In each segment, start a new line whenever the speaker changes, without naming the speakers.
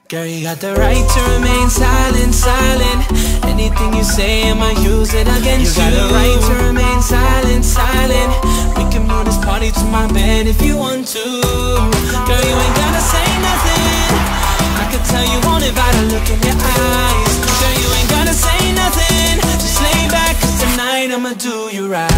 Girl, you got the right to remain silent, silent. Anything you say, I might use it against you. You got the right to remain silent, silent. We can move this party to my bed if you want to. Girl, you ain't gotta say nothing. I could tell you want it by the look in your eyes. Girl, you ain't gotta say nothing. Just lay back, cause tonight I'ma do you right.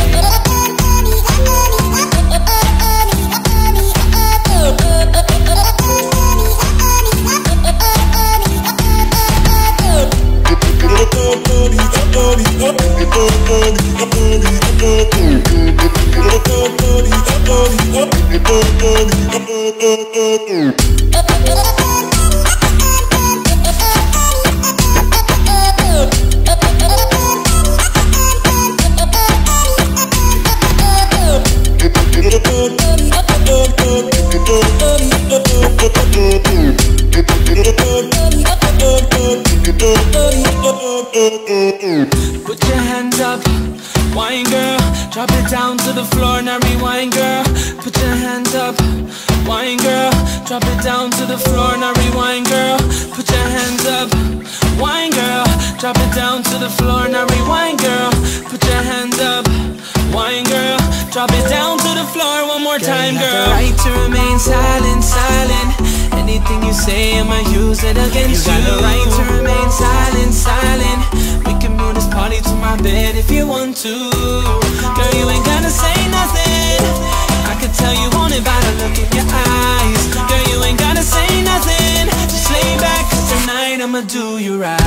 Put your hands up, wine girl. Drop it down to the floor, now rewind girl. Put your hands up, wine girl. Drop it down to the floor, now rewind girl. Put your hands up, wine girl. Drop it down to the floor, now rewind girl. Put your hands up, wine girl. Drop it down to the floor one more time, girl. You got the right to remain silent, silent. Anything you say, I might use it against you. You got the right to remain silent, silent. We can move this party to my bed if you want to. Girl, you ain't gotta say nothing. I could tell you want it by the look in your eyes. Girl, you ain't gotta say nothing. Just lay back, cause tonight I'ma do you right.